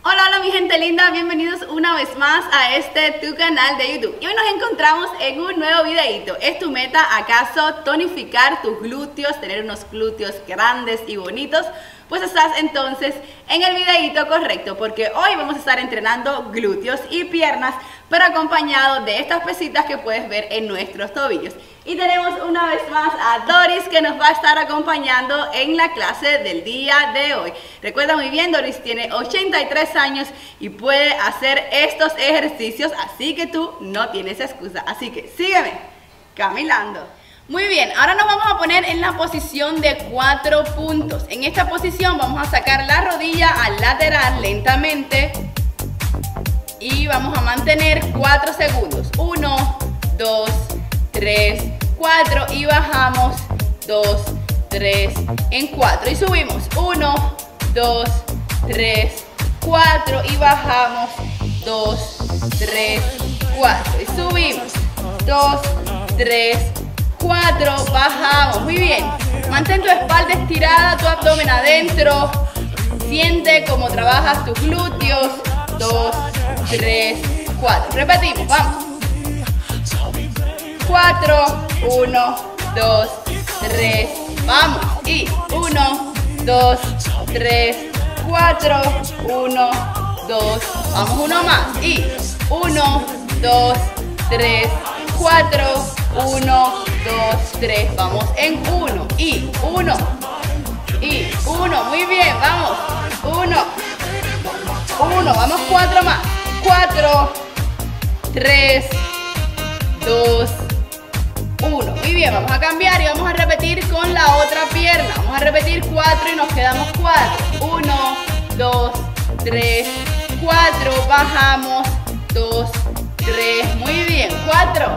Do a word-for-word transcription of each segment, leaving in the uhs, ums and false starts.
Hola, hola mi gente linda, bienvenidos una vez más a este tu canal de YouTube. Y hoy nos encontramos en un nuevo videito. ¿Es tu meta acaso tonificar tus glúteos, tener unos glúteos grandes y bonitos? Pues estás entonces en el videito correcto, porque hoy vamos a estar entrenando glúteos y piernas, pero acompañado de estas pesitas que puedes ver en nuestros tobillos. Y tenemos una vez más a Doris, que nos va a estar acompañando en la clase del día de hoy. Recuerda muy bien, Doris tiene ochenta y tres años y puede hacer estos ejercicios, así que tú no tienes excusa. Así que sígueme caminando. Muy bien, ahora nos vamos a poner en la posición de cuatro puntos. En esta posición vamos a sacar la rodilla al lateral lentamente y vamos a mantener cuatro segundos. uno, dos, tres, cuatro y bajamos. dos, tres, en cuatro y subimos. uno, dos, tres, cuatro y bajamos. dos, tres, cuatro y subimos. dos, tres, cuatro, bajamos. Muy bien, mantén tu espalda estirada, tu abdomen adentro, siente cómo trabajas tus glúteos. Dos, tres, cuatro, repetimos, vamos. Cuatro, uno, dos, tres, vamos. Y uno, dos, tres, cuatro, uno, dos, vamos, uno más. Y uno, dos, tres, cuatro, uno, dos, tres, vamos en uno. Y uno, y uno, muy bien, vamos. Uno, uno, vamos cuatro más. Cuatro, tres, dos, uno. Muy bien, vamos a cambiar y vamos a repetir con la otra pierna. Vamos a repetir cuatro y nos quedamos cuatro. Uno, dos, tres, cuatro, bajamos. Dos, tres, muy bien. Cuatro,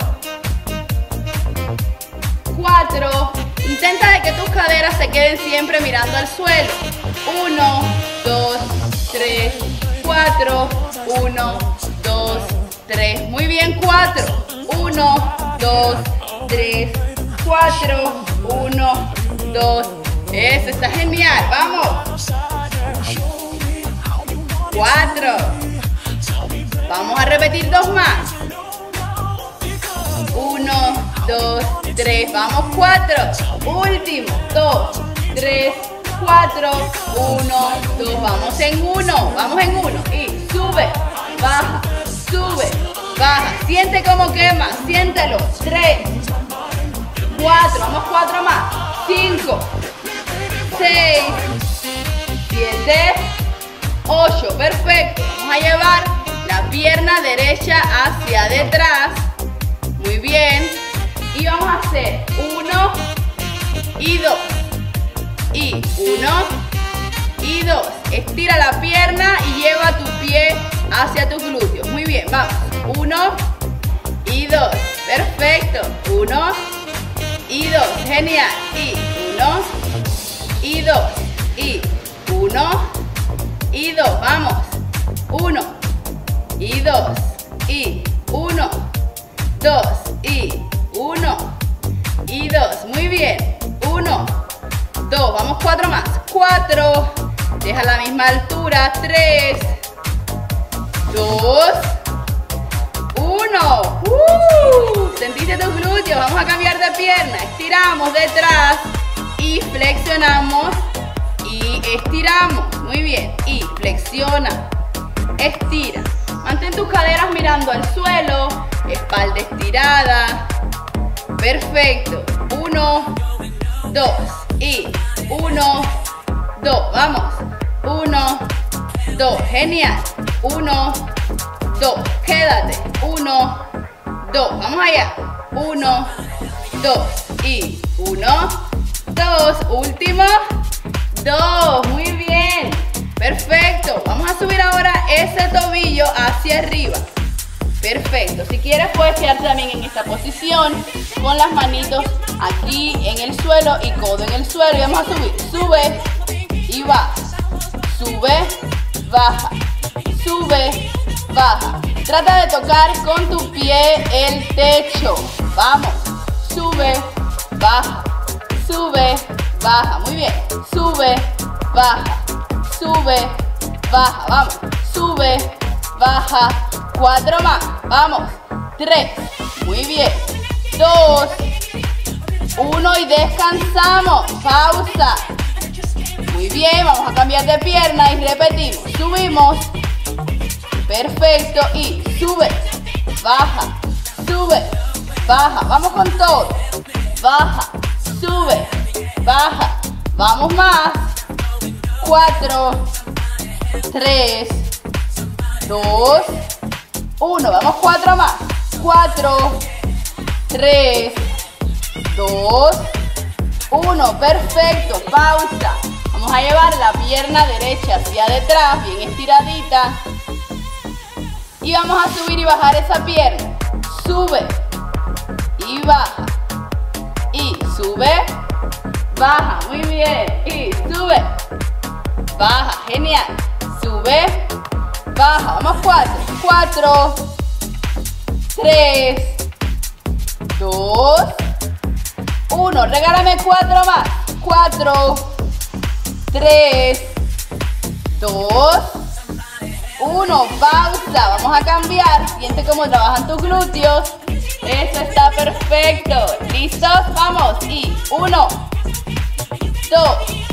cuatro. Intenta de que tus caderas se queden siempre mirando al suelo. Uno, dos, tres, cuatro. Uno, dos, tres. Muy bien, cuatro. Uno, dos, tres, cuatro. Uno, dos. Eso está genial. Vamos. Cuatro. Vamos a repetir dos más. Uno, dos, tres. Vamos, cuatro. Último. Dos, tres, cuatro. Uno, dos. Vamos en uno. Vamos en uno. Y sube, baja, sube, baja. Siente cómo quema. Siéntelo. Tres, cuatro. Vamos, cuatro más. Cinco, seis, siete, ocho. Perfecto. Vamos a llevar la pierna derecha hacia detrás. Muy bien. Y vamos a hacer uno y dos. Y uno y dos. Estira la pierna y lleva tu pie hacia tus glúteos. Muy bien, vamos. Uno y dos. Perfecto. Uno y dos. Genial. Y uno y dos. Y uno y dos. Vamos. Uno y dos. Y uno, dos. Y uno y dos. Muy bien. Uno, dos. Vamos, cuatro más. Cuatro. Deja la misma altura. Tres, dos, uno. Uh, ¿Sentiste tus glúteos? Vamos a cambiar de pierna. Estiramos detrás y flexionamos y estiramos. Muy bien. Y flexiona, estira. Mantén tus caderas mirando al suelo. Espalda estirada. Perfecto. Uno, dos. Y uno, dos. Vamos. Uno, dos. Genial. Uno, dos. Quédate. Uno, dos. Vamos allá. Uno, dos. Y uno, dos. Último. Dos. Muy bien. Perfecto. Vamos a subir ahora ese tobillo hacia arriba. Perfecto. Si quieres puedes quedarte también en esta posición con las manitos aquí en el suelo y codo en el suelo. Y vamos a subir. Sube y baja. Sube, baja. Sube, baja. Trata de tocar con tu pie el techo. Vamos. Sube, baja. Sube, baja. Muy bien. Sube, baja. Sube, baja, vamos, sube, baja, cuatro más, vamos, tres, muy bien, dos, uno y descansamos, pausa, muy bien, vamos a cambiar de pierna y repetimos, subimos, perfecto, y sube, baja, sube, baja, vamos con todo, baja, sube, baja, vamos más, cuatro, tres, dos, uno, vamos cuatro más, cuatro, tres, dos, uno, perfecto, pausa, vamos a llevar la pierna derecha hacia detrás, bien estiradita, y vamos a subir y bajar esa pierna, sube, y baja, y sube, baja, muy bien, y sube, baja, genial, sube, baja, vamos cuatro, cuatro, tres, dos, uno, regálame cuatro más, cuatro, tres, dos, uno, pausa, vamos a cambiar, siente cómo trabajan tus glúteos, eso está perfecto, listos, vamos, y uno, dos,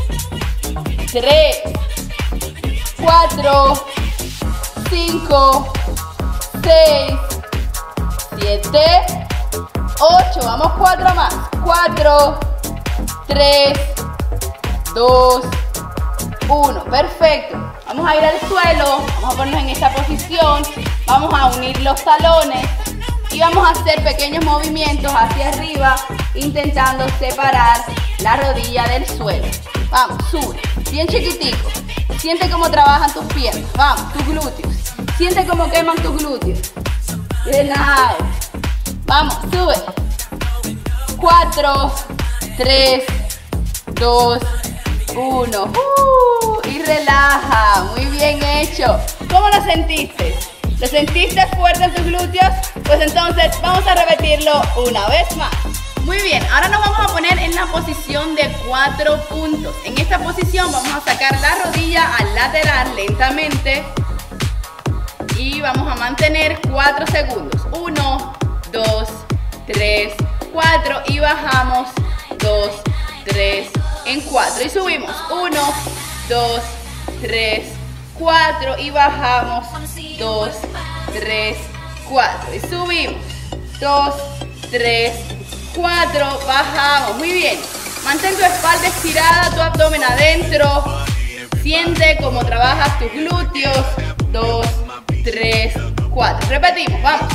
tres, cuatro, cinco, seis, siete, ocho, vamos cuatro más, cuatro, tres, dos, uno, perfecto, vamos a ir al suelo, vamos a ponernos en esta posición, vamos a unir los talones y vamos a hacer pequeños movimientos hacia arriba, intentando separar la rodilla del suelo, vamos, sube, bien chiquitico, siente cómo trabajan tus piernas, vamos, tus glúteos, siente cómo queman tus glúteos, relaja, vamos, sube, cuatro, tres, dos, uno, uh, y relaja, muy bien hecho, ¿cómo lo sentiste? ¿Lo sentiste fuerte en tus glúteos? Pues entonces vamos a repetirlo una vez más. Muy bien, ahora nos vamos a poner en la posición de cuatro puntos. En esta posición vamos a sacar la rodilla al lateral lentamente y vamos a mantener cuatro segundos. uno, dos, tres, cuatro y bajamos. dos, tres, en cuatro y subimos. uno, dos, tres, cuatro y bajamos. dos, tres, cuatro y subimos. dos, tres, cuatro, bajamos. Muy bien. Mantén tu espalda estirada, tu abdomen adentro. Siente cómo trabajas tus glúteos. dos, tres, cuatro. Repetimos, vamos.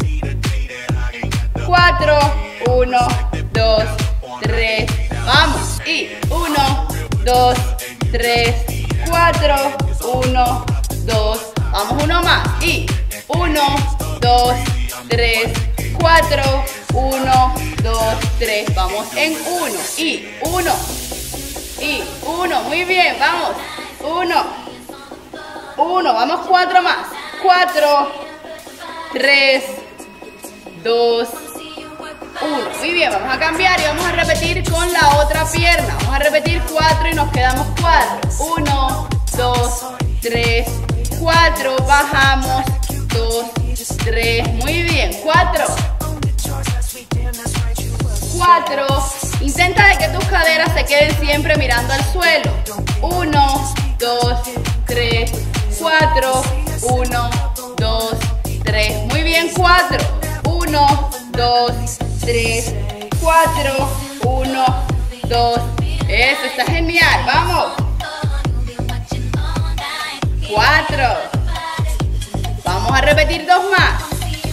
cuatro, uno, dos, tres, vamos. Y uno, dos, tres, cuatro, uno, dos, vamos uno más. Y uno, dos, tres, cuatro, uno, dos, tres, vamos en uno. Y uno, y uno, muy bien, vamos. uno, uno, vamos cuatro más. cuatro, tres, dos, uno. Muy bien, vamos a cambiar y vamos a repetir con la otra pierna. Vamos a repetir cuatro y nos quedamos cuatro. uno, dos, tres, cuatro, bajamos. dos, tres, muy bien. cuatro. cuatro. Intenta de que tus caderas se queden siempre mirando al suelo. uno, dos, tres, cuatro. uno, dos, tres. Muy bien, cuatro. uno, dos, tres, cuatro. uno, dos. Eso está genial. Vamos. cuatro. Vamos a repetir dos más.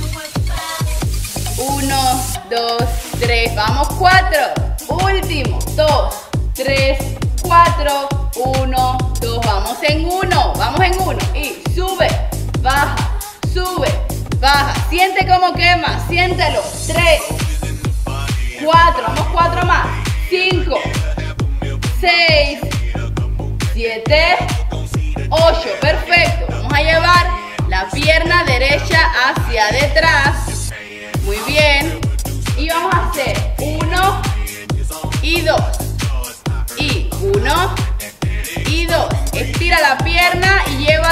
uno, dos, tres. Vamos, cuatro. Último. dos, tres, cuatro. uno, dos. Vamos en uno. Vamos en uno. Y sube, baja, sube, baja. Siente cómo quema. Siéntelo. tres, cuatro. Vamos cuatro más. cinco, seis, siete, ocho. Perfecto. Vamos a llevar la pierna derecha hacia detrás. Muy bien. Y vamos a hacer uno y dos. Y uno y dos. Estira la pierna y lleva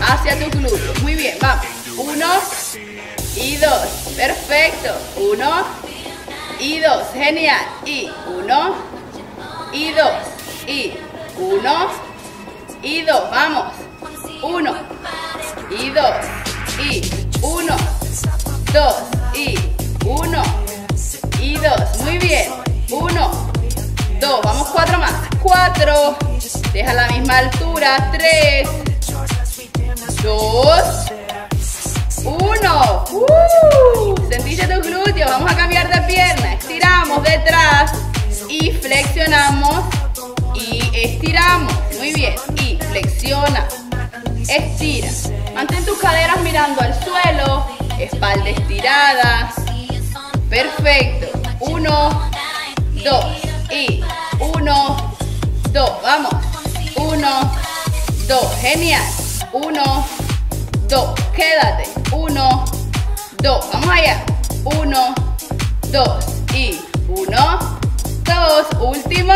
hacia tus glúteos. Muy bien, vamos. Uno y dos. Perfecto. Uno y dos. Genial. Y uno y dos. Y uno y dos. Vamos. Uno y dos. Y uno, dos. Y uno y dos. Muy bien. Uno, dos. Vamos, cuatro más. Cuatro. Deja la misma altura. Tres, dos, uno. Uh, ¿Sentiste tus glúteos? Vamos a cambiar de pierna. Estiramos detrás y flexionamos y estiramos. Muy bien. Y flexiona. Estira. Mantén tus caderas mirando al suelo. Espalda estirada. Perfecto. Uno, dos. Y uno, dos. Vamos. Uno, dos. Genial. Uno, dos. Quédate. Uno, dos. Vamos allá. Uno, dos. Y uno, dos. Último.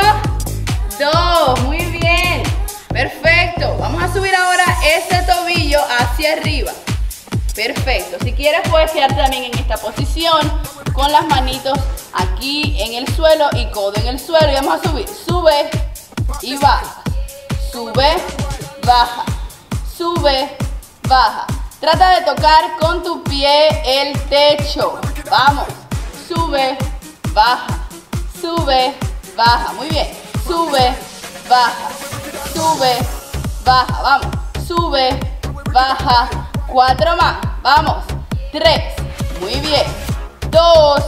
Dos. Muy bien. Perfecto. Vamos a subir ahora ese tobillo hacia arriba. Perfecto. Si quieres puedes quedarte también en esta posición con las manitos aquí en el suelo y codo en el suelo. Y vamos a subir. Sube y baja. Sube, baja. Sube, baja. Trata de tocar con tu pie el techo. Vamos. Sube, baja. Sube, baja. Muy bien. Sube, baja. Sube, baja. Vamos. Sube, baja. Cuatro más. Vamos. Tres. Muy bien. Dos.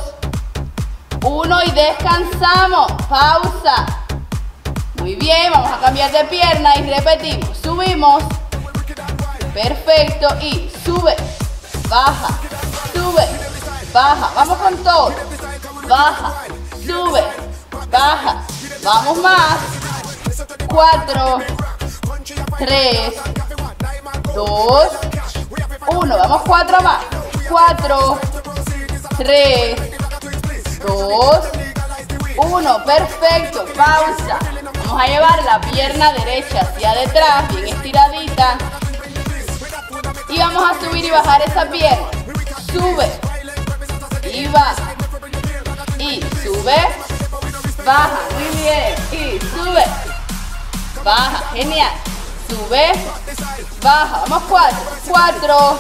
Uno y descansamos. Pausa. Muy bien. Vamos a cambiar de pierna y repetimos. Subimos. Perfecto. Y sube, baja, sube, baja. Vamos con todo. Baja, sube, baja. Vamos más. Cuatro, tres, dos, uno. Vamos cuatro más. Cuatro, tres, dos, uno. Perfecto. Pausa. Vamos a llevar la pierna derecha hacia detrás, bien estiradita. Y vamos a subir y bajar esa pierna. Sube y baja. Y sube, baja. Muy bien. Y sube, baja. Genial. Sube, baja. Vamos cuatro. Cuatro,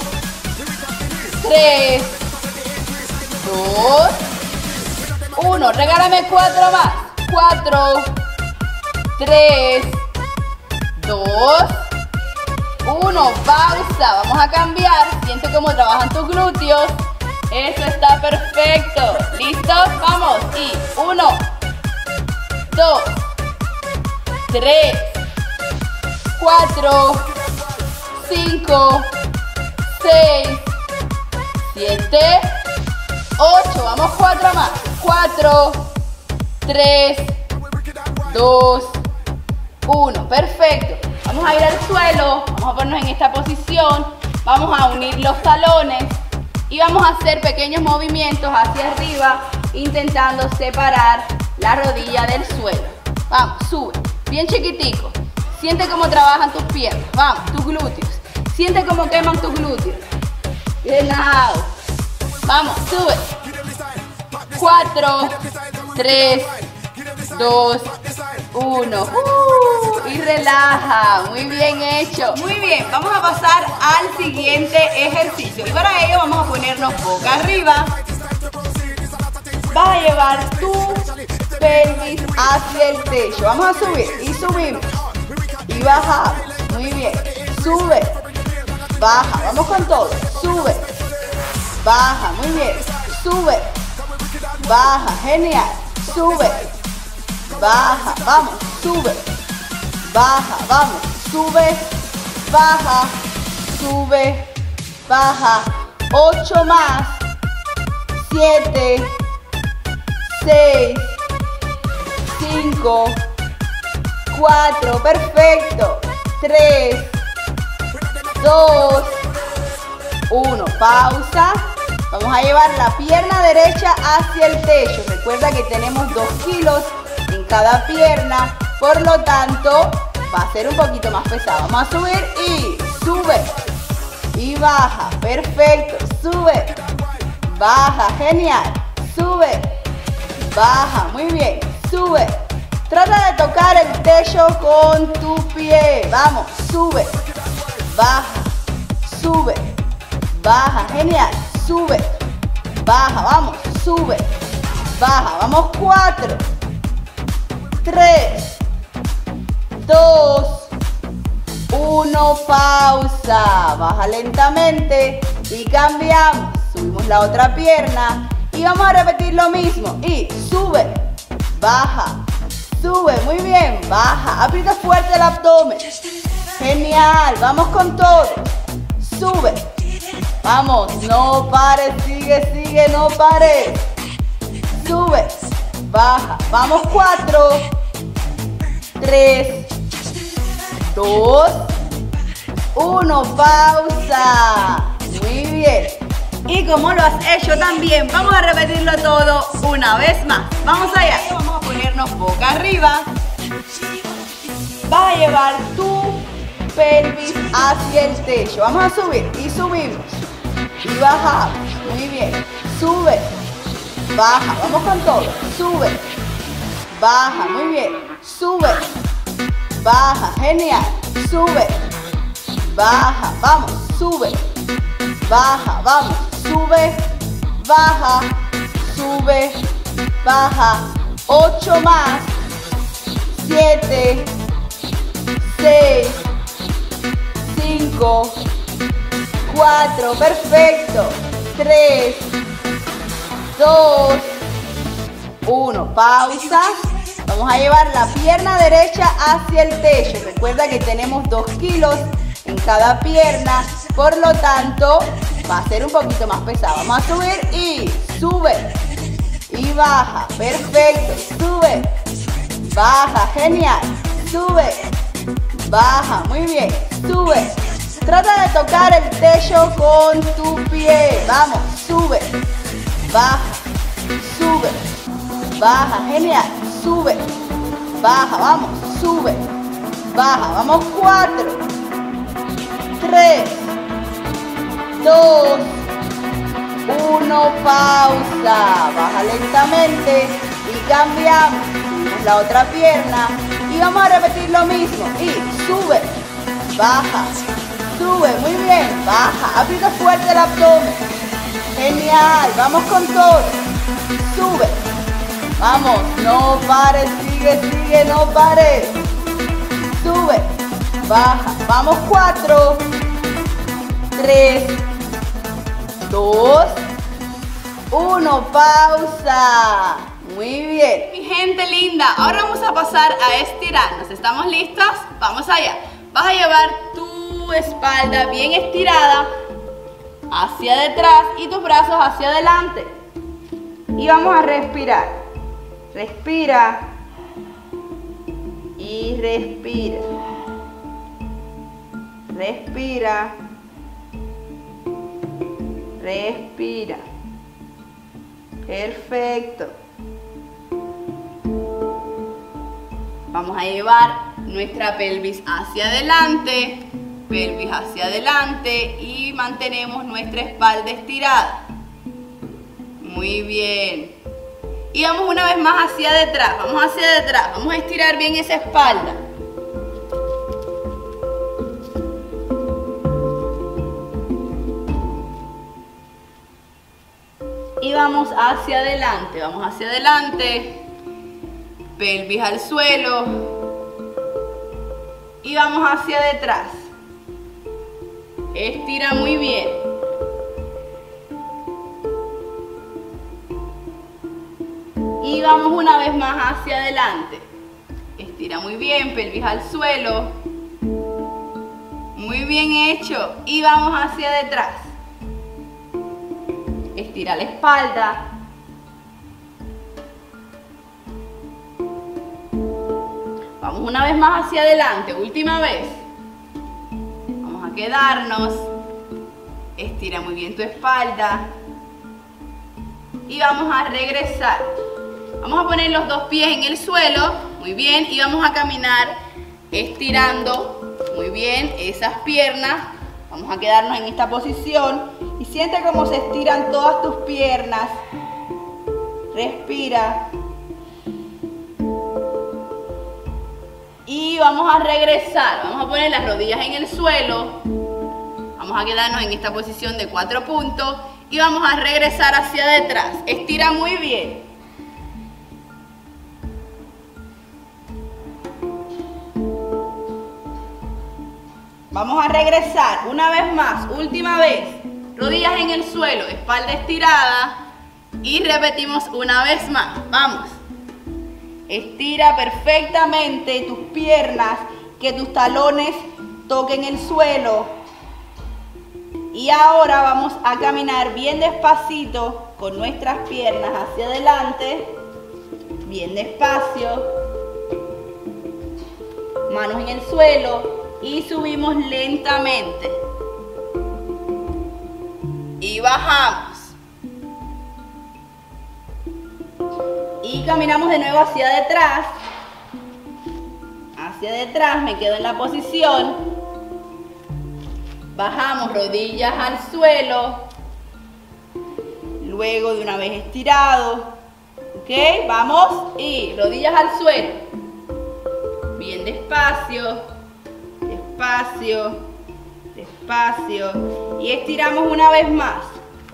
tres, dos, uno. Regálame cuatro más. Cuatro, tres, dos, uno. Pausa. Vamos a cambiar. Siente cómo trabajan tus glúteos. Eso está perfecto. ¿Listos? Vamos. Y uno, dos, tres, cuatro, cinco, seis, siete, ocho. Vamos cuatro más. Cuatro, tres, dos, uno. Perfecto. Vamos a ir al suelo. Vamos a ponernos en esta posición. Vamos a unir los talones. Y vamos a hacer pequeños movimientos hacia arriba, intentando separar la rodilla del suelo. Vamos, sube. Bien chiquitico. Siente cómo trabajan tus piernas. Vamos, tus glúteos. Siente cómo queman tus glúteos. Bien, now. Vamos, sube. Cuatro, tres, dos, uno. Uh, y relaja. Muy bien hecho. Muy bien, vamos a pasar al siguiente ejercicio. Y para ello vamos a ponernos boca arriba. Vas a llevar tu pelvis hacia el techo. Vamos a subir y subimos. Y bajamos. Muy bien. Sube. Baja. Vamos con todo. Sube. Baja. Muy bien. Sube. Baja. Genial. Sube. Baja. Vamos. Sube. Baja. Vamos. Sube. Baja. Sube. Baja. Ocho más. Siete. Seis. Cinco. Cuatro. Perfecto. Tres. Dos. Uno. Pausa. Vamos a llevar la pierna derecha hacia el techo. Recuerda que tenemos dos kilos en cada pierna. Por lo tanto, va a ser un poquito más pesado. Vamos a subir y sube. baja, perfecto, sube, baja, genial, sube, baja, muy bien, sube. Trata de tocar el techo con tu pie, vamos, sube, baja, sube, baja, genial, sube, baja, vamos, sube, baja, vamos, cuatro, tres, dos, uno, pausa, baja lentamente y cambiamos, subimos la otra pierna y vamos a repetir lo mismo y sube, baja, sube, muy bien, baja, aprieta fuerte el abdomen, genial, vamos con todo, sube, vamos, no pares, sigue, sigue, no pares, sube, baja, vamos, cuatro, tres, dos, uno, pausa, muy bien, y como lo has hecho también, vamos a repetirlo todo una vez más, vamos allá, vamos a ponernos boca arriba, vas a llevar tu pelvis hacia el techo, vamos a subir y subimos, y bajamos, muy bien, sube, baja, vamos con todo, sube, baja, muy bien, sube, baja, genial, sube, baja, vamos, sube, baja, vamos, sube, baja, sube, baja, ocho más, siete, seis, cinco, cuatro, perfecto, tres, dos, uno, pausa. Vamos a llevar la pierna derecha hacia el techo. Recuerda que tenemos dos kilos en cada pierna, por lo tanto va a ser un poquito más pesado. Vamos a subir y sube y baja, perfecto, sube, baja, genial, sube, baja, muy bien, sube. Trata de tocar el techo con tu pie, vamos, sube, baja, sube, baja, genial, sube, baja, vamos, sube, baja, vamos, cuatro, tres, dos, uno, pausa, baja lentamente y cambiamos, subimos la otra pierna y vamos a repetir lo mismo y sube, baja, sube, muy bien, baja, aprieta fuerte el abdomen, genial, vamos con todo, sube, vamos, no pares, sigue, sigue, no pares, sube, baja, vamos, cuatro, tres, dos, uno, pausa, muy bien. Mi gente linda, ahora vamos a pasar a estirarnos, ¿estamos listos? Vamos allá, vas a llevar tu espalda bien estirada hacia detrás y tus brazos hacia adelante y vamos a respirar, respira y respira, respira, respira, perfecto. Vamos a llevar nuestra pelvis hacia adelante, pelvis hacia adelante y mantenemos nuestra espalda estirada. Muy bien. Y vamos una vez más hacia detrás, vamos hacia detrás, vamos a estirar bien esa espalda. Y vamos hacia adelante, vamos hacia adelante, pelvis al suelo y vamos hacia detrás. Estira muy bien. Y vamos una vez más hacia adelante. Estira muy bien, pelvis al suelo. Muy bien hecho. Y vamos hacia detrás. Estira la espalda. Vamos una vez más hacia adelante, última vez. Vamos a quedarnos. Estira muy bien tu espalda. Y vamos a regresar. Vamos a poner los dos pies en el suelo, muy bien, y vamos a caminar estirando muy bien esas piernas Vamos a quedarnos en esta posición y siente cómo se estiran todas tus piernas. Respira. Y vamos a regresar. Vamos a poner las rodillas en el suelo. Vamos a quedarnos en esta posición de cuatro puntos y vamos a regresar hacia detrás. Estira muy bien. Vamos a regresar una vez más, última vez. Rodillas en el suelo, espalda estirada y repetimos una vez más. Vamos. Estira perfectamente tus piernas, que tus talones toquen el suelo. Y ahora vamos a caminar bien despacito con nuestras piernas hacia adelante. Bien despacio. Manos en el suelo. Y subimos lentamente. Y bajamos. Y caminamos de nuevo hacia detrás. Hacia detrás, me quedo en la posición. Bajamos rodillas al suelo. Luego de una vez estirado. Ok, vamos. Y rodillas al suelo. Bien despacio. Despacio, despacio y estiramos una vez más.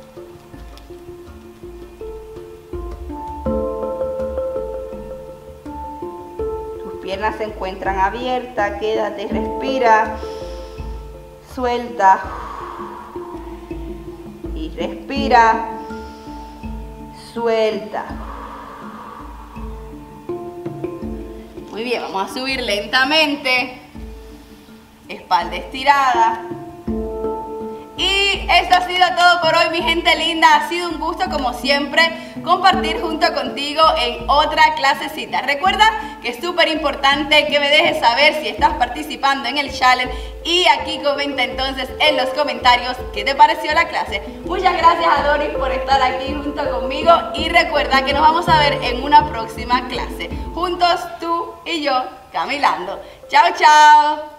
Tus piernas se encuentran abiertas, quédate, respira, suelta y respira, suelta. Muy bien, vamos a subir lentamente. Espalda estirada. Y esto ha sido todo por hoy, mi gente linda. Ha sido un gusto, como siempre, compartir junto contigo en otra clasecita. Recuerda que es súper importante que me dejes saber si estás participando en el challenge. Y aquí comenta entonces en los comentarios qué te pareció la clase. Muchas gracias a Doris por estar aquí junto conmigo. Y recuerda que nos vamos a ver en una próxima clase. Juntos, tú y yo, caminando. Chao, chao.